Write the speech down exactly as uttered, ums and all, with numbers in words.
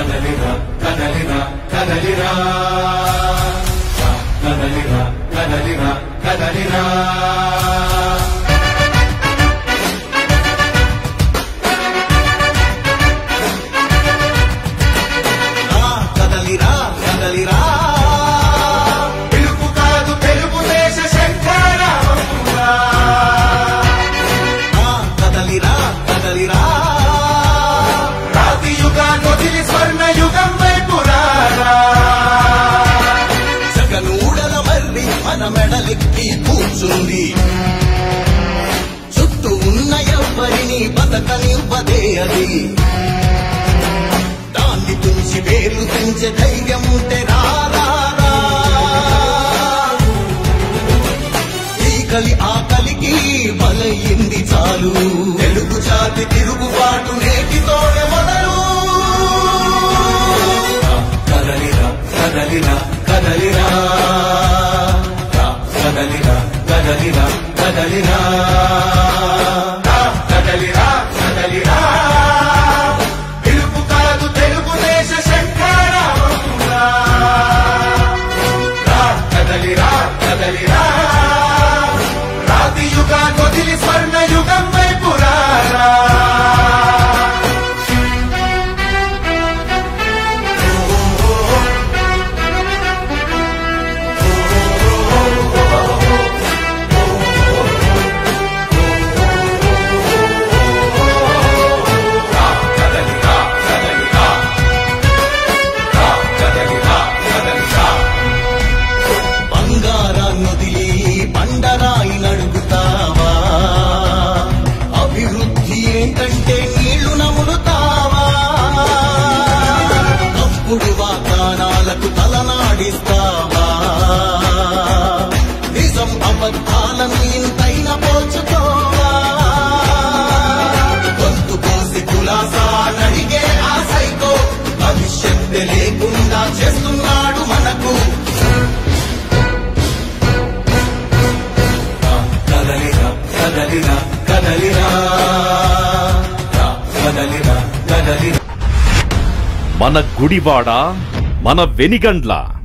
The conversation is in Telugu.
కదలిరా కదలిరా కదలిరా కదలిరా కదలిరా కదలిరా కదలిరా కదలిరా పిలుపు కాదు తెలుగుదేశ శంకరామమురా కదలిరా కదలిరా రాతి యుగాన్ని వదిలి స్వర్ణ యుగం వైపు రారా జగనూడల మర్రి మన మెడలెక్కి కూర్చుంది చుట్టూ ఉన్న ఎవ్వరిని బతకనివ్వదే అది దాన్ని తుంచి వేలు పెంచే ధైర్యం ఉంటే రారా ఈ కలి ఆ కలికి బలయింది చాలు తెలుగు జాతి తిరుగుబాటు నేటితోనే మొదలు కదలిరా కదలిరా కదలిరా కదలిరా కదలిరా కదలిరా కదలిరా కదలిరా పిలుపు కాదు తెలుగుదేశ శంకరామమురా కదలిరా కదలిరా రాతి యుగాన్ని వదిలి స్వర్ణ యుగం వైపు రారా బంగారాన్నొదిలి బండరాయి నడుగుతావా అభివృద్ధి ఏంటంటే నీళ్లు నములుతావా తప్పుడు వాగ్దానాలకు తలనాడిస్తావా నిజం అబద్ధాలను ఇంతైన పోచుకోవా గొంతు కోసి కులాసా నడిగే ఆ సైకో భవిష్యత్తు లేకుండా చేస్తున్నాడు మనకు కదలిరా కదలిరా కదలిరా కదలిరా కదలిరా మన గుడివాడ మన వెనిగండ్ల